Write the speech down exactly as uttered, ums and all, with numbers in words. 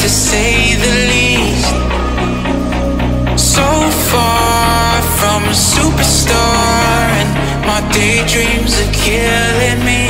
to say the least. So far from a superstar, and my daydreams are killing me.